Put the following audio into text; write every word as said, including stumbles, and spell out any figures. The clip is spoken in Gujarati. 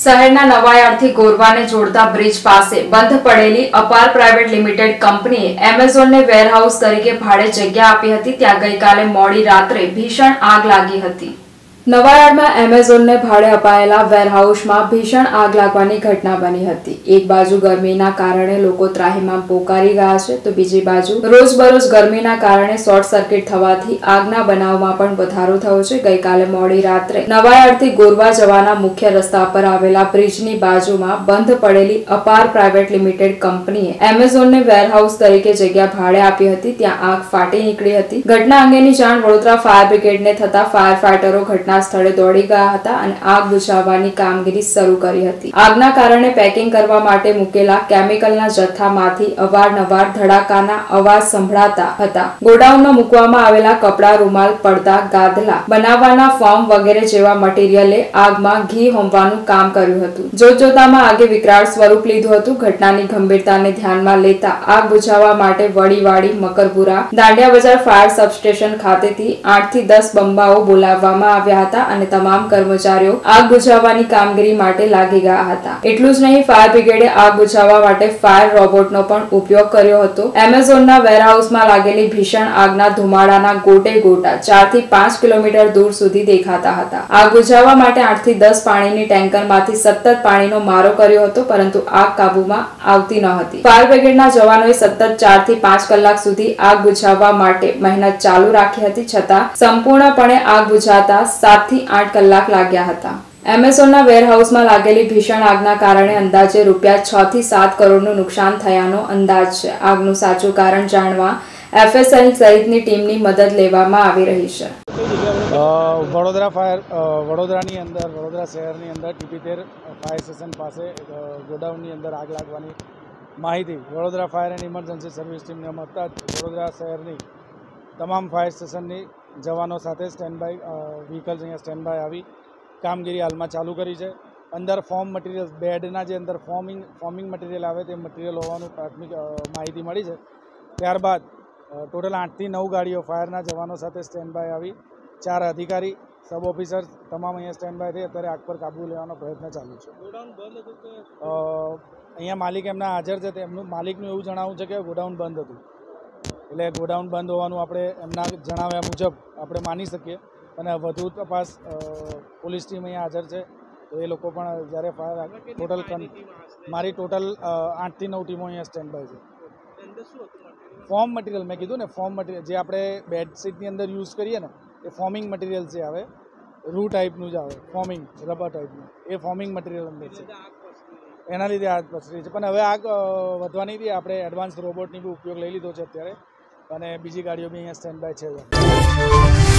શહેરના નવાયાર્ડથી ગોરવાને જોડતા બ્રિજ પાસે બંધ પડેલી અપાર પ્રાઇવેટ લિમિટેડ કંપનીએ એમેઝોનને વેરહાઉસ તરીકે ભાડે જગ્યા આપી હતી। ત્યાં ગઈકાલે મોડી રાત્રે ભીષણ આગ લાગી હતી। નવાયાર્ડમાં એમેઝોનને ભાડે અપાયેલા વેરહાઉસમાં ભીષણ આગ લાગવાની ઘટના બની હતી। એક બાજુ ગરમીના કારણે લોકો ત્રાહિમામ પોકારી ગયા છે, તો બીજી બાજુ રોજબરોજ ગરમીના કારણે શોર્ટ સર્કિટ થવાથી આગના બનાવમાં પણ વધારો થયો છે। ગઈકાલે મોડી રાત્રે નવાયાર્ડથી ગોરવા જવાના મુખ્ય રસ્તા પર આવેલા બ્રિજની બાજુમાં બંધ પડેલી અપાર પ્રાઇવેટ લિમિટેડ કંપનીએ એમેઝોનને વેરહાઉસ તરીકે જગ્યા ભાડે આપી હતી। ત્યાં આગ ફાટી નીકળી હતી। ઘટના અંગેની જાણ વડોદરા ફાયર બ્રિગેડને થતા ફાયર ફાઇટરો ઘટના સ્થળે દોડી ગયા હતા અને આગ બુઝાવવાની કામગીરી શરૂ કરી હતી। આગના કારણે પેકિંગ કરવા માટે મૂકેલા કેમિકલના જથ્થામાંથી અવારનવાર ધડાકાના અવાજ સંભળાતા હતા। ગોડાઉનમાં મૂકવામાં આવેલા કપડા, રૂમાલ, પડદા, ગાદલા બનાવવાના ફોર્મ વગેરે જેવા મટીરીયલે આગમાં ઘી હોમવાનું કામ કર્યું હતું। જોતજોતામાં આગે વિકરાળ સ્વરૂપ લીધું હતું। ઘટનાની ગંભીરતાને ધ્યાનમાં લેતા આગ બુઝાવવા માટે વડીવાડી, મકરપુરા, દાંડિયા બજાર ફાયર સબસ્ટેશન ખાતેથી આઠ થી દસ બંબાઓ બોલાવવામાં આવ્યા હતા અને તમામ કર્મચારીઓ આગ બુઝાવવાની કામગીરી માટે લાગી ગયા હતા। એટલું જ નહીં, ફાયર બ્રિગેડે આગ બુઝાવવા માટે ફાયર રોબોટનો પણ ઉપયોગ કર્યો હતો। એમેઝોનના વેરહાઉસમાં લાગેલી ભીષણ આગના ધુમાડાના ગોટે ગોટા ચાર થી પાંચ કિલોમીટર દૂર સુધી દેખાતા હતા। આગ બુઝાવવા માટે આઠ થી દસ પાણીની ટેન્કરમાંથી સતત પાણીનો મારો કર્યો હતો, પરંતુ આગ કાબુમાં આવતી ન હતી। ફાયર બ્રિગેડના જવાનોએ સતત ચાર થી પાંચ કલાક સુધી આગ બુઝાવવા માટે મહેનત ચાલુ રાખી હતી, છતાં સંપૂર્ણપણે આગ બુઝાતા સાત થી આઠ કલાક લાગ્યા હતા। એમેઝોનના વેરહાઉસમાં લાગેલી ભીષણ આગના કારણે અંદાજે રૂપિયા છ થી સાત કરોડનું નુકસાન થયાનો અંદાજ છે। આગનું સાચું કારણ જાણવા એફએસએલ સહિતની ટીમની મદદ લેવામાં આવી રહી છે। વડોદરા ફાયર વડોદરાની અંદર વડોદરા શહેરની અંદર ટીપી તેર ફાયર સ્ટેશન પાસે ગોડાઉનની અંદર આગ લાગવાની માહિતી Vadodara fire and emergency service ટીમને મળતા જ વડોદરા શહેરની તમામ ફાયર સ્ટેશનની જવાનો સાથે સ્ટેન્ડ બાય વ્હીકલ્સ અહીંયા સ્ટેન્ડ બાય આવી કામગીરી હાલમાં ચાલુ કરી છે। અંદર ફોર્મ મટીરિયલ, બેડના જે અંદર ફોર્મિંગ ફોર્મિંગ મટીરિયલ આવે તે મટીરિયલ હોવાનું પ્રાથમિક માહિતી મળી છે। ત્યારબાદ ટોટલ આઠથી નવ ગાડીઓ ફાયરના જવાનો સાથે સ્ટેન્ડ બાય આવી, ચાર અધિકારી, સબ ઓફિસર્સ તમામ અહીંયા સ્ટેન્ડ બાય થઈ અત્યારે આગ પર કાબૂ લેવાનો પ્રયત્ન ચાલુ છે। ગોડાઉન બંધ હતું? અહીંયા માલિક એમના હાજર છે, તેમનું માલિકનું એવું જણાવવું છે કે ગોડાઉન બંધ હતું, એટલે ગોડાઉન બંધ હોવાનું આપણે એમના જણાવ્યા મુજબ આપણે માની શકીએ અને વધુ તપાસ પોલીસ ટીમ અહીંયા હાજર છે, તો એ લોકો પણ જ્યારે ફાયર ટોટલ મારી ટોટલ આઠથી નવ ટીમો અહીંયા સ્ટેન્ડ બાય છે। ફોર્મ મટીરિયલ મેં કીધું ને, ફોર્મ મટીરિયલ જે આપણે બેડશીટની અંદર યુઝ કરીએ ને એ ફોર્મિંગ મટીરિયલ જે આવે, રૂ ટાઈપનું જ આવે, ફોર્મિંગ રબર ટાઈપનું, એ ફોર્મિંગ મટીરિયલ અંદર છે, એના લીધે આગ પસરી છે। પણ હવે આગ વધવાની હતી, આપણે એડવાન્સ રોબોટની બી ઉપયોગ લઈ લીધો છે અત્યારે અને બીજી ગાડીઓ બી અહીંયા સ્ટેન્ડ બાય છે।